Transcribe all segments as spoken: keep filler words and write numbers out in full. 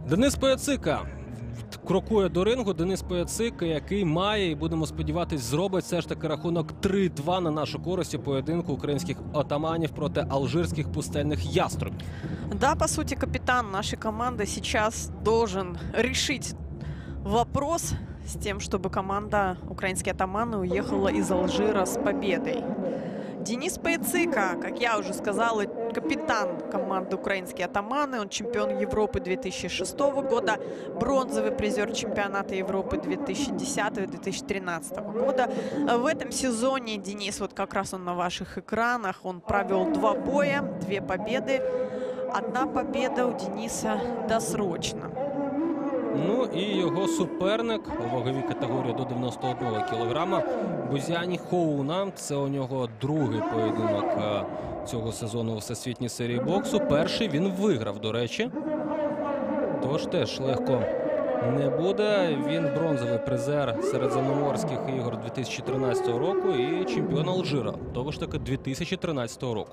Денис Пояцика крокує до рингу. Денис Пояцика, який має, і будемо сподіватись, зробить все ж таки рахунок три-два на нашу користь у поєдинку українських отаманів проти алжирских пустельных яструб. Да, по сути, капитан нашей команды сейчас должен решить вопрос с тем, чтобы команда «Украинские атаманы» уехала из Алжира с победой. Денис Пояцика, как я уже сказала, капитан команды «Украинские атаманы». Он чемпион Европы две тысячи шестого года, бронзовый призер чемпионата Европы две тысячи десятого — две тысячи тринадцатого года. В этом сезоне Денис, вот как раз он на ваших экранах, он провел два боя, две победы. Одна победа у Дениса досрочна. Ну і його суперник у ваговій категорії до дев'яносто одного кілограма Бузяні Хоуна. Це у нього другий поєдинок цього сезону у всесвітній серії боксу. Перший він виграв, до речі. Тож теж легко не буде. Він бронзовий призер Середземноморських ігор дві тисячі тринадцятого року і чемпіон Алжира того ж таки дві тисячі тринадцятого року.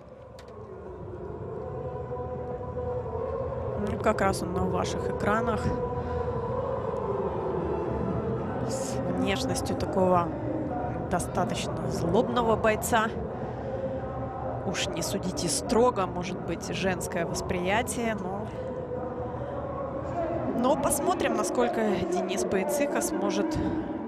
Ну, как раз он на ваших экранах. С внешностью такого достаточно злобного бойца. Уж не судите строго, может быть, женское восприятие, но... Но посмотрим, насколько Денис Пояцика сможет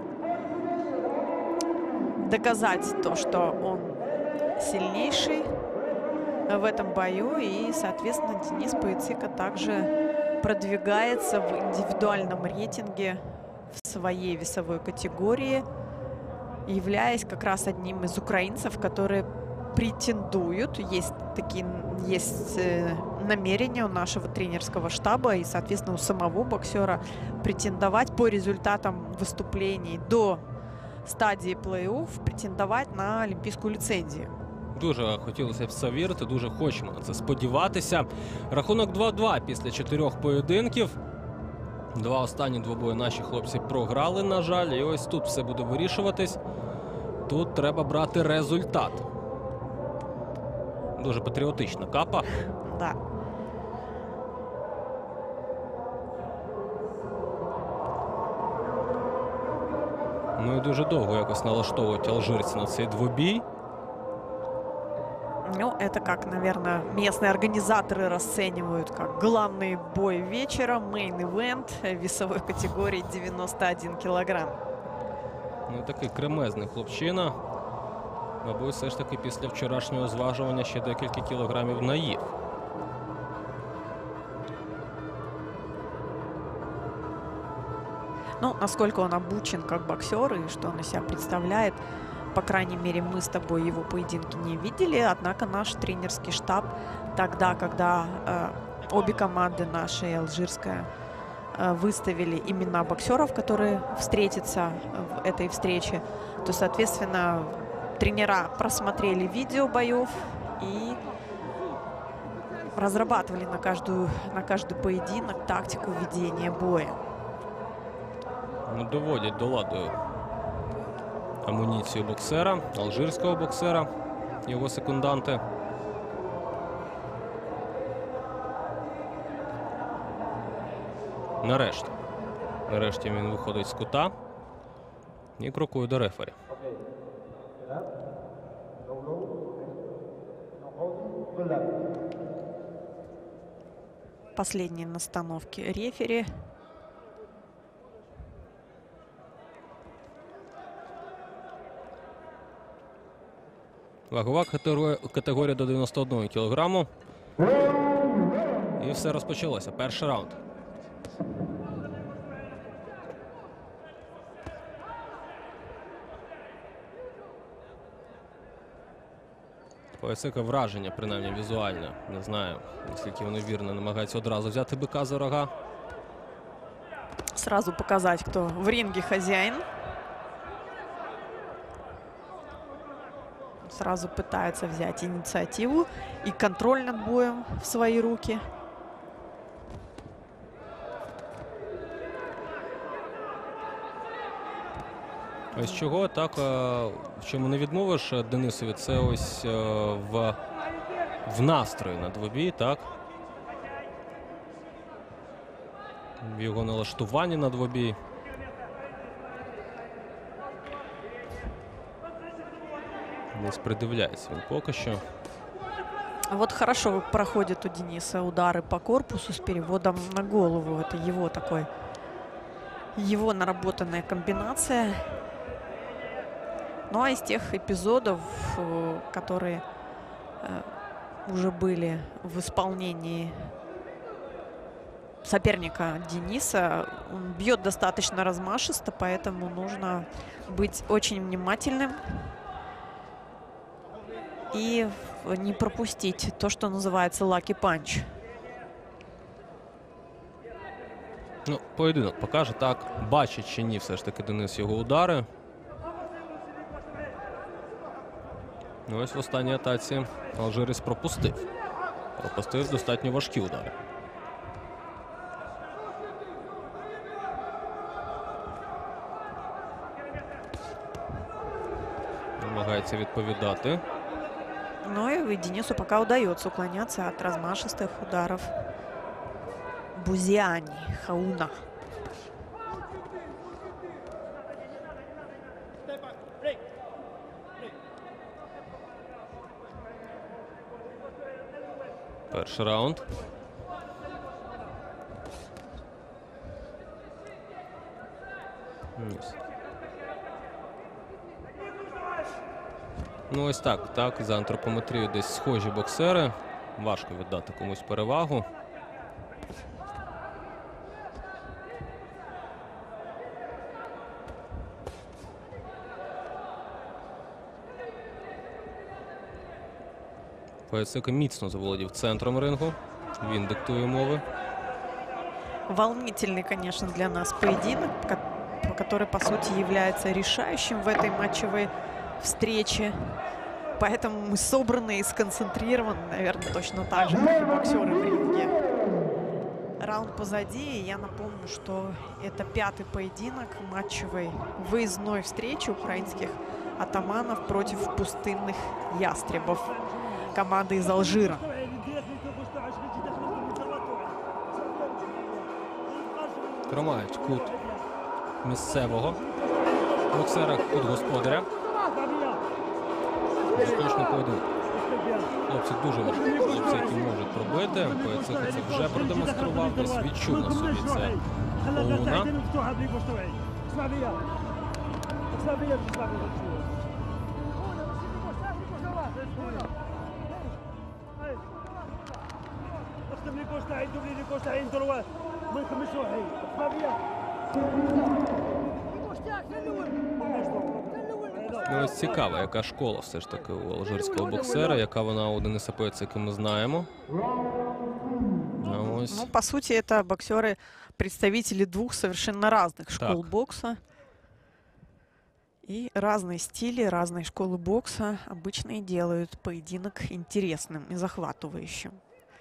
доказать то, что он сильнейший в этом бою. И, соответственно, Денис Пояцика также продвигается в индивидуальном рейтинге в своей весовой категории, являясь как раз одним из украинцев, которые претендуют. Есть такие есть э, намерения у нашего тренерского штаба и, соответственно, у самого боксера претендовать по результатам выступлений до стадии плей-офф, претендовать на олимпийскую лицензию. Дуже хотілося в це вірити, дуже хочемо на це сподіватися. Рахунок два-два після чотирьох поєдинків. Два останні двобої наші хлопці програли, на жаль. І ось тут все буде вирішуватись. Тут треба брати результат. Дуже патріотична капа. Да. Ну і дуже довго якось налаштовують алжирці на цей двобій. Ну, это как, наверное, местные организаторы расценивают как главный бой вечера, мейн-ивент весовой категории дев'яносто один кілограм. Ну, такий кремезний хлопчина. Мабуть, все ж таки після вчорашнього зважування ще декілька кілограмів наїв. Ну, насколько он обучен как боксер и что он из себя представляет, по крайней мере, мы с тобой его поединки не видели. Однако наш тренерский штаб тогда, когда э, обе команды, наша и алжирская, э, выставили имена боксеров, которые встретятся в этой встрече, то, соответственно, тренера просмотрели видео боев и разрабатывали на, каждую, на каждый поединок тактику ведения боя. Ну, доводять до ладу амуніцію боксера, алжирського боксера, його секунданти. Нарешті. Нарешті він виходить з кута і крокує до рефері. Последние настановки рефери. Вагова категорія до дев'яносто одного кілограму. І все розпочалося. Перший раунд. Пояцика враження, принаймні візуальне. Не знаю, наскільки воно вірно, намагається одразу взяти бика за рога. Сразу показать, кто в ринге хозяин. Сразу пытается взять инициативу и контроль над боем в свои руки. Ось чого так, в чому не відмовиш Денисові, це ось в, в настрої на двобій, так? в його налаштуванні на двобій. Десь придивляється він поки що. Вот хорошо проходят у Дениса удары по корпусу с переводом на голову. Это его такой, его наработанная комбинация. Ну а из тех эпизодов, э, которые э, уже были в исполнении соперника Дениса, он бьет достаточно размашисто, поэтому нужно быть очень внимательным и не пропустить то, что называется lucky punch. Ну, поєдинок покаже так. Бачить чи ні все ж таки Денис його удари. Ну, ось в останній атаці алжирець пропустив. Пропустив достатньо важкі удари. Намагається відповідати. Ну и Денису пока удается уклоняться от размашистых ударов Бузиани, Хауна. Перший раунд. Ось. Ну ось так, так, за антропометрією десь схожі боксери. Важко віддати комусь перевагу. Поясика міцно заволодів центром рингу. Він диктує мови. Волнительный, конечно, для нас поединок, ко- который, по сути, является решающим в этой матчевой встрече. Поэтому мы собраны и сконцентрированы, наверное, точно так же, как и боксеры в ринге. Раунд позади, и я напомню, что это пятый поединок матчевой выездной встречи украинских атаманов против пустынных ястребов команды из Алжира. Тримають кут місцевого боксера, кут господаря. Точний поєдинок. Хлопці дуже важкі. Хлопці, які можуть пробити. Поясика це вже продемонстрував. Десь відчув на собі це Хоуна. Ну, ось цікаво, яка школа все ж таки у алжирського боксера, яка вона у Дениса Поясика, ми знаємо. А ось... Ну, по сути, это боксеры, представители двух совершенно разных школ Так. бокса. И разные стили, разные школы бокса обычно и делают поединок интересным и захватывающим.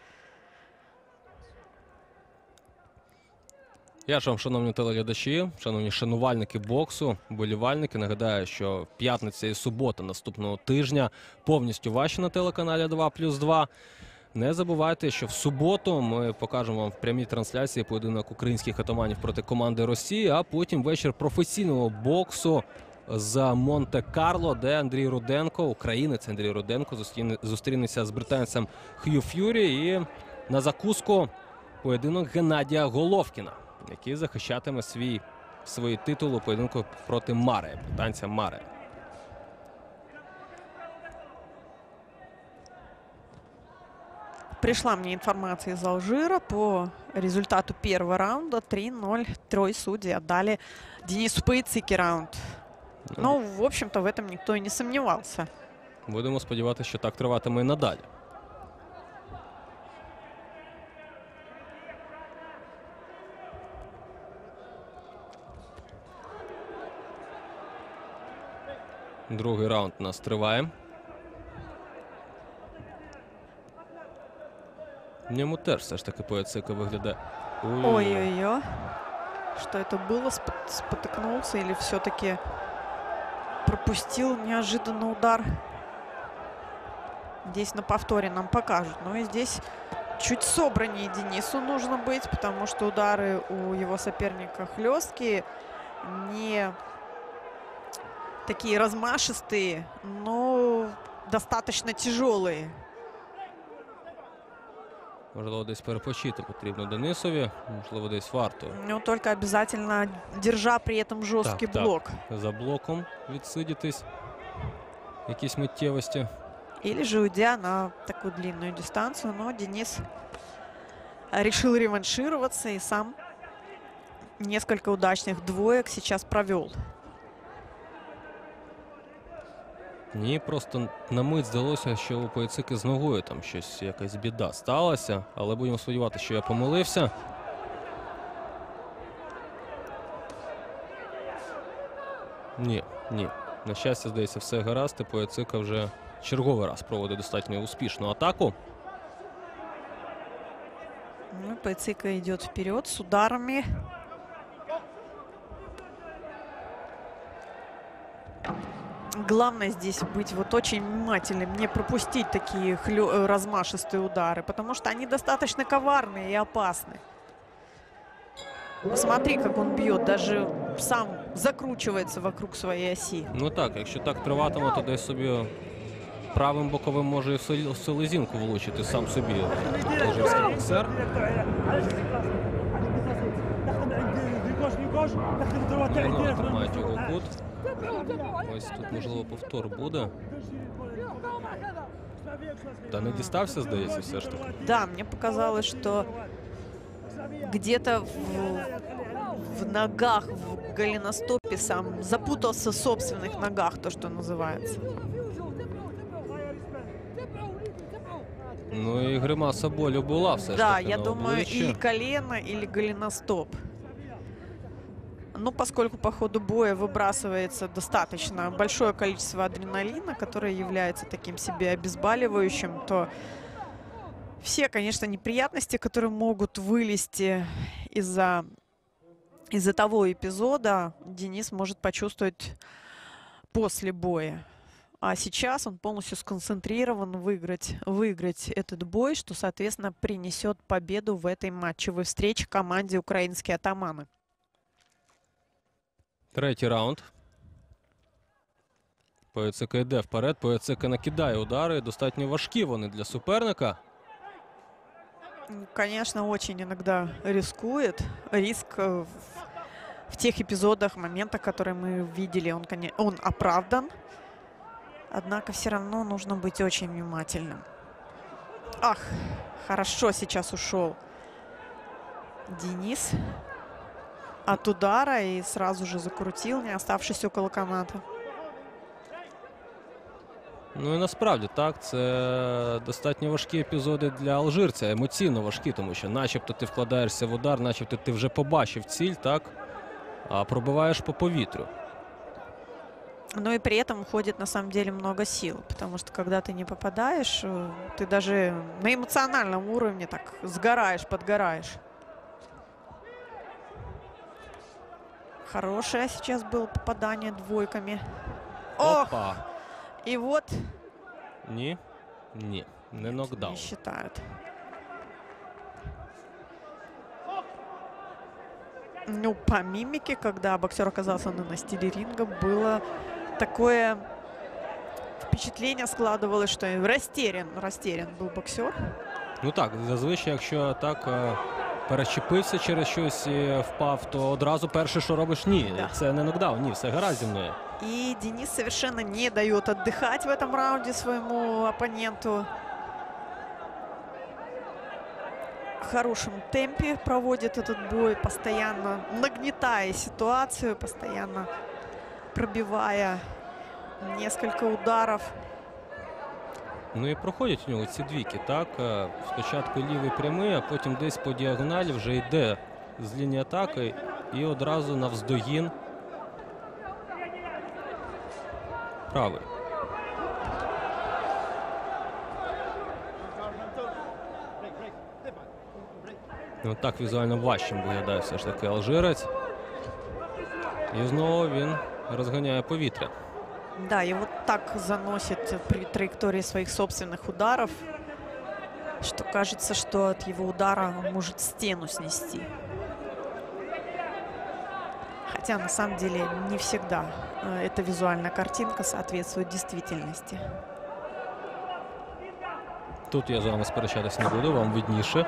Я ж вам, шановні телеглядачі, шановні шанувальники боксу, вболівальники, нагадаю, що п'ятниця і субота наступного тижня повністю ваші на телеканалі два плюс два. Не забувайте, що в суботу ми покажемо вам в прямій трансляції поєдинок українських атаманів проти команди Росії, а потім вечір професійного боксу з Монте-Карло, де Андрій Руденко, українець Андрій Руденко, зустрінеться з британцем Хью Ф'юрі, і на закуску поєдинок Геннадія Головкіна, який захищатиме свій, свої титули у поєдинку проти Маре, британця Маре. Пришла мне информация из Алжира по результату первого раунда. три ноль. Трое судей отдали Денису Поясике раунд. Ну, в общем-то, в этом никто и не сомневался. Будемо сподіватися, що так триватиме і надалі. Другий раунд у нас триває. В ньому теж все ж таки Поясика виглядає. Ой-ой-ой. Что это было? Спот- Спотыкнулся или все-таки пропустил неожиданно удар? Здесь на повторе нам покажут. Но и здесь чуть собраннее Денису нужно быть, потому что удары у его соперника хлесткие, не такие размашистые, но достаточно тяжелые. Можливо, десь перепочити потрібно Денисові, можливо, десь варто. Ну, только обязательно держа при этом жесткий Так, так. блок. За блоком відсидітись, якісь миттєвості. Или же уйдя на такую длинную дистанцию. Но Денис решил реваншироваться и сам несколько удачных двоек сейчас провел. Ні, просто на мить здалося, що у Пояцики з ногою там щось, якась біда сталася. Але будемо сподіватися, що я помилився. Ні, ні. На щастя, здається, все гаразд. І Пояцика вже черговий раз проводить достатньо успішну атаку. Ну, Пояцика идет вперед с ударами. Главное здесь быть вот очень внимательным, не пропустить такие хлё- размашистые удары, потому что они достаточно коварные и опасны. Посмотри, как он бьет, даже сам закручивается вокруг своей оси. Ну так, якщо так триватиме, то десь собі правим боковим може і в селі- в селезінку влучити сам собі алжирський боксер. Луна тримають його кут. Ось тут, можливо, повтор буде. Та не дістався, здається, все ж таки. Да, мне показалось, что где-то в, в ногах, в голеностопе сам запутался в собственных ногах, то, что называется. Ну і гримаса болю була все ж Да, таки я на думаю, обличчі. или колено, или голеностоп. Ну, поскольку по ходу боя выбрасывается достаточно большое количество адреналина, которое является таким себе обезболивающим, то все, конечно, неприятности, которые могут вылезти из-за из-за того эпизода, Денис может почувствовать после боя. А сейчас он полностью сконцентрирован выиграть, выиграть этот бой, что, соответственно, принесет победу в этой матчевой встрече команде «Украинские атаманы». Третій раунд. Пояцика йде вперед. Пояцика накидає удари. Достатньо важкі вони для суперника. Конечно, очень иногда рискует. Риск э, в, в тех эпизодах, моментах, которые мы видели, он, коне- он оправдан. Однако все равно нужно быть очень внимательным. Ах, хорошо сейчас ушел Денис от удара и сразу же закрутил, не оставшись около каната. Ну і насправді так, це достатньо важкі епізоди для алжирця, емоційно важкі, тому що начебто ти вкладаєшся в удар, начебто ти вже побачив ціль, так, а пробиваєш по повітрю. Но и при этом уходит на самом деле много сил, потому что когда ты не попадаешь, э, ты даже на эмоциональном уровне так сгораешь, подгораешь. Хорошее сейчас было попадание двойками. Ох! Опа! И вот Ні, ні, не нокдаун. не считают. Ну, по мимике, когда боксер оказался на настиле ринга, было такое впечатление складывалось, что растерян, растерян был боксер. Ну так, зазвичай, якщо так е, перечепився через щось і впав, то одразу перше, що робиш, ні, Да. це не нокдаун, ні, все гаразд зі мною. И Денис совершенно не дает отдыхать в этом раунде своему оппоненту. В хорошем темпе проводит этот бой, постоянно нагнетая ситуацию, постоянно пробивая несколько ударов. Ну і проходять у нього ці двійки, так. Е, Спочатку лівий прямий, а потім десь по діагоналі вже йде з лінії атаки і одразу навздогін правий. Ну, так візуально важчим виглядає все ж таки алжирець. І знову він розганяє повітря. Да, и вот так заносит при траектории своих собственных ударов. что кажется, что от его удара он может стену снести. Хотя на самом деле не всегда э, эта визуальная картинка соответствует действительности. Тут я з вами сперечатись не буду, вам видніше.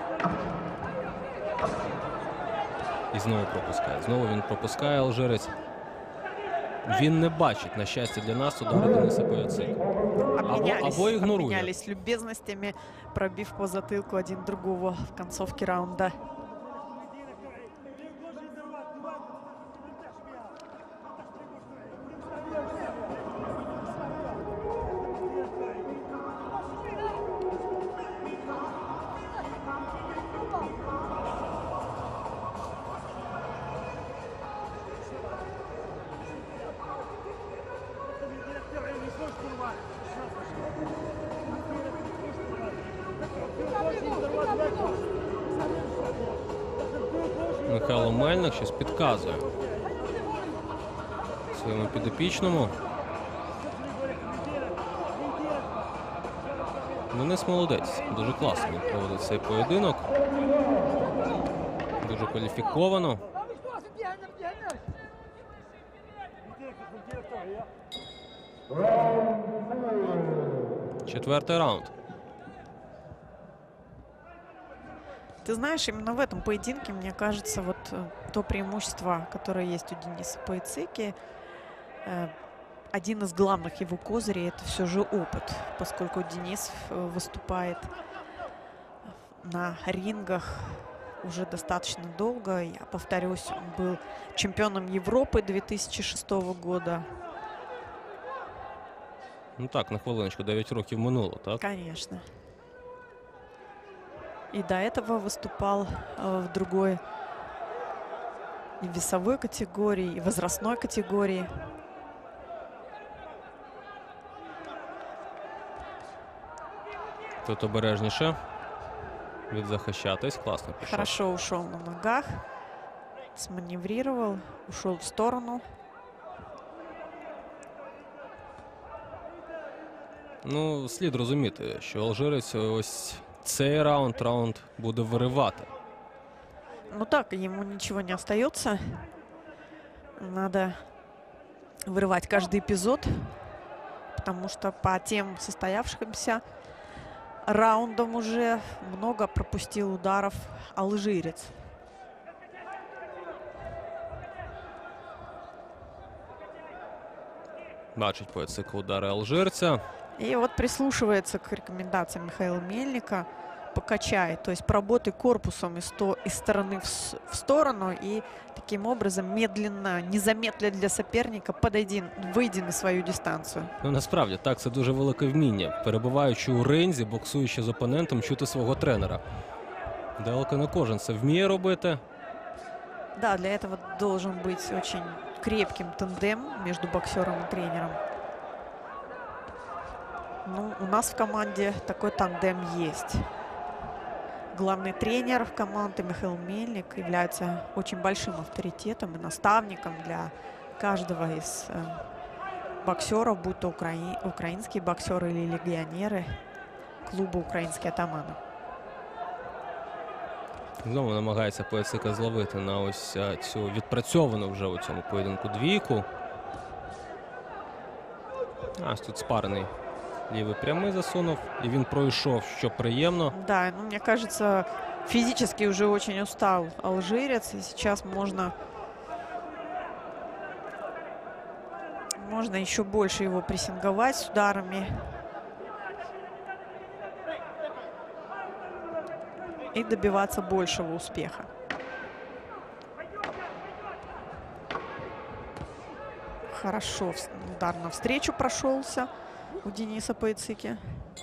І знову пропускає. Знову він пропускає, алжирець. Він не бачить, на щастя для нас, удари Дениса Пояцика. Обменялись, або игнорует. обменялись любезностями, пробив по затылку один другого в концовке раунда. Михайло Мельник щось підказує своєму підопічному. Денис молодець, дуже класно він проводить цей поєдинок. Дуже кваліфіковано. Четвертий раунд. Ты знаешь, именно в этом поединке, мне кажется, вот э, то преимущество, которое есть у Дениса Пояцики, э, один из главных его козырей — это все же опыт, поскольку Денис э, выступает на рингах уже достаточно долго. Я повторюсь, он был чемпионом Европы две тысячи шестого года. Ну так, на хвилиночку, дев'ять років минуло, так? Конечно. И до этого выступал э, в другой и весовой категории, и возрастной категории. Тут обережніше відзахищатись. Класно пішов. Хорошо ушел на ногах, сманеврировал, ушел в сторону. Ну, слід розуміти, що алжирець ось цей раунд, раунд буде виривати. Ну так, ему ничего не остается. Надо вырывать каждый эпизод, потому что по тем состоявшимся раундам уже много пропустил ударов алжирец. Бачить Пояцик удари алжирця. И вот прислушивается к рекомендациям Михаила Мельника. Покачай, то есть поработай корпусом из, то, из стороны в, с- в сторону и таким образом медленно, незаметно для соперника подойди, выйди на свою дистанцию. Ну, насправді, так, це дуже велике вміння. Перебуваючи у ринзі, боксуючи з опонентом, чути свого тренера. Далеко не кожен це вміє робити. Да, для этого должен быть очень крепким тандем между боксером и тренером. Ну, у нас в команде такой тандем есть. Главный тренер в команде Михаил Мельник является очень большим авторитетом и наставником для каждого из э, боксеров, будь то украи- украинские боксеры или легионеры клуба «Украинские атаманы». Знову намагається Пояцика зловити на ось а, цю відпрацьовану вже у цьому поєдинку двійку. А ось тут спарений лівий прямий засунув. І він пройшов, що приємно. Да, ну, мне кажется, физически уже очень устал алжирец, и сейчас можно, можно еще больше его прессинговать с ударами. И добиваться большего успеха. Хорошо вс- удар навстречу прошелся у Дениса Пояцики.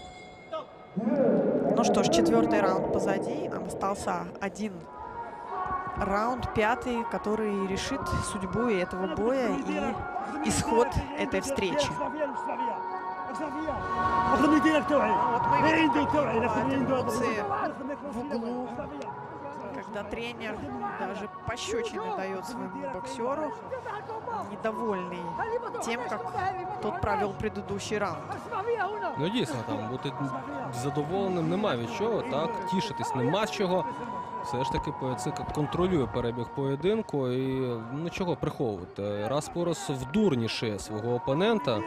Ну что ж, четвертый раунд позади. Нам остался один раунд, пятый, который решит судьбу и этого боя, и исход этой встречи. اخذ يديك توعي Вот мы видим, عندي как توعي бывают اخذ عنده эмоции в углу, когда тренер даже пощечины дает своему боксеру, недовольный тем, как тот провел предыдущий раунд. Ну дійсно, там бути задоволеним нема від чого, так, тішитись нема з чого. Все ж таки Пояцика контролює перебіг поєдинку і ну чого приховувати. Раз по раз вдурніше свого опонента.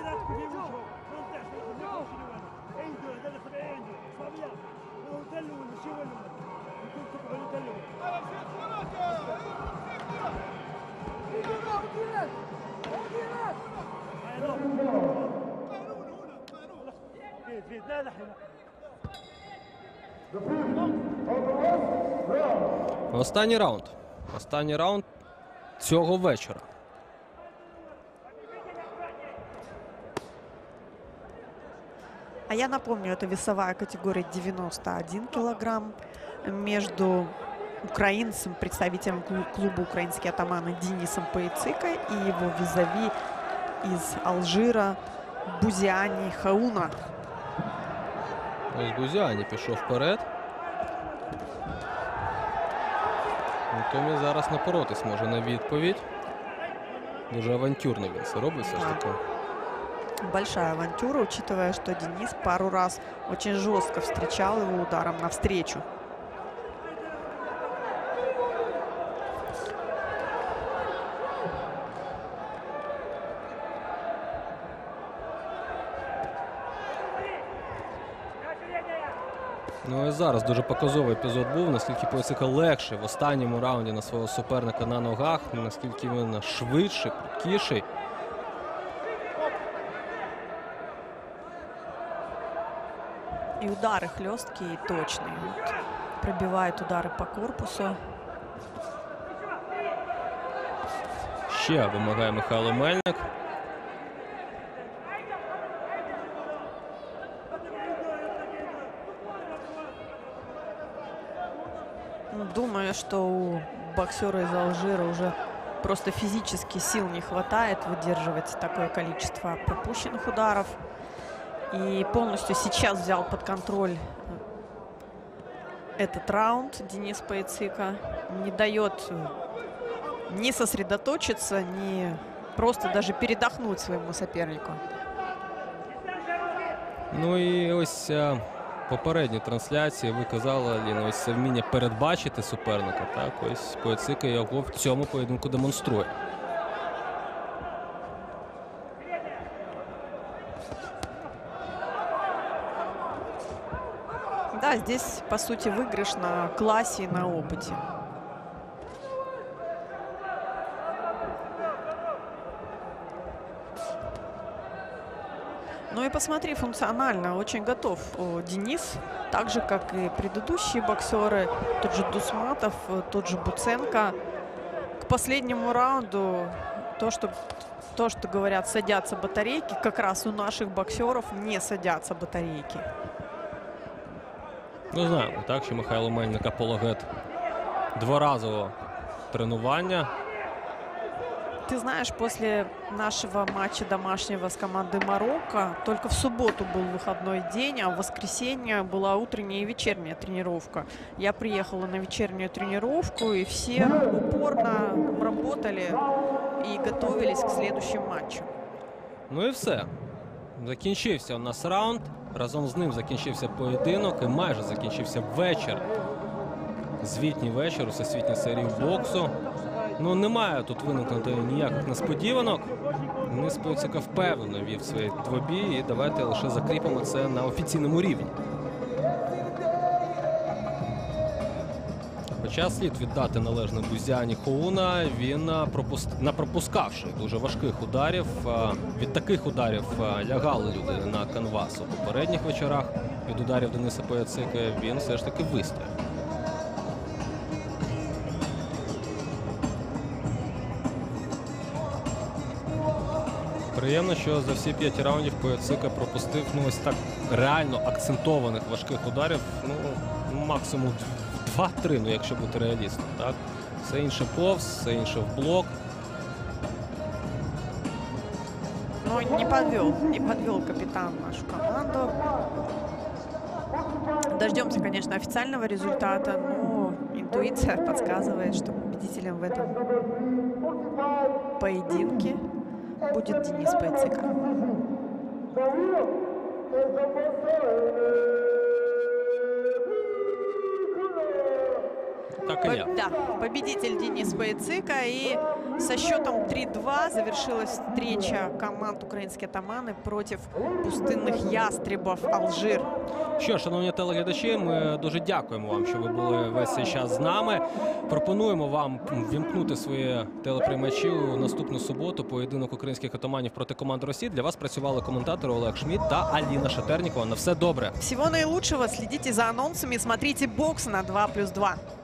Останній раунд. Останній раунд цього вечора. А я напомню, это весовая категория девяносто один килограмм между украинцем, представителем клуба «Украинские атаманы» Денисом Пояцикой и его визави из Алжира Бузиани Хауна. Ось Бузіані пішов вперед. Томі зараз напоротись може на відповідь. Дуже авантюрно він це робить все ж таки. Большая авантюра, учитывая, что Денис пару раз очень жестко встречал его ударом навстречу. Ну і зараз дуже показовий епізод був, наскільки Пояцика легше в останньому раунді на свого суперника на ногах, наскільки він швидший, прудкіший. И удары хлесткие и точные. Вот пробивает удары по корпусу. Ще вимагає Михайло Мельник. Думаю, что у боксера из Алжира уже просто физически сил не хватает выдерживать такое количество пропущенных ударов. И полностью сейчас взял под контроль этот раунд Денис Пояцика. Не дает ни сосредоточиться, ни просто даже передохнуть своему сопернику. Ну і ось а, попередні трансляції ви казали, Аліна, ось це вміння передбачити суперника. Так, ось Пояцика його в цьому поєдинку демонструє. Да, здесь, по сути, выигрыш на классе и на опыте. Ну и посмотри, функционально очень готов о, Денис, так же, как и предыдущие боксеры, тот же Дусматов, тот же Буценко. К последнему раунду то, что, то, что говорят, садятся батарейки, как раз у наших боксеров не садятся батарейки. Ну, знаємо, так, що Михайло Мельник апологет дворазового тренування. Ты знаешь, после нашего матча домашнего с командой Марокко только в субботу был выходной день, а в воскресенье была утренняя и вечерняя тренировка. Я приехала на вечернюю тренировку, и все упорно работали и готовились к следующему матчу. Ну і все. Закінчився у нас раунд. Разом з ним закінчився поєдинок і майже закінчився вечір. Звітній вечір у всесвітній серії боксу. Ну, немає тут виникнути ніяких несподіванок. Денис Пояцика впевнено вів свої двобій, і давайте лише закріпимо це на офіційному рівні. Хоча слід віддати належне Бузіані Хауна, він напропускавши дуже важких ударів. Від таких ударів лягали люди на канвас у попередніх вечорах. Від ударів Дениса Пояцики він все ж таки вистояв. Приємно, що за всі п'ять раундів Пояцика пропустив ну, ось так реально акцентованих важких ударів. Ну, максимум два-три, ну, якщо бути реалістом. Так? Все інше повз, все інше в блок. Ну, не подвел, не подвел капитан нашу команду. Дождемся, конечно, официального результата, но интуиция подсказывает, что победителем в этом поединке будет Денис Пайцыка. Так и є. По- Да, победитель Денис Пайцыка. И со счетом три-два завершилась встреча команд украинские атаманы против пустынных ястребов Алжир. Що, шановні телеглядачі, ми дуже дякуємо вам, що ви були весь цей час з нами. Пропонуємо вам вімкнути свої телеприймачі у наступну суботу. Поєдинок українських атаманів проти команди Росії. Для вас працювали коментатори Олег Шмідт та Аліна Шатернікова. На все добре. Всего наилучшего. Следите за анонсами. Смотрите бокс на два плюс два.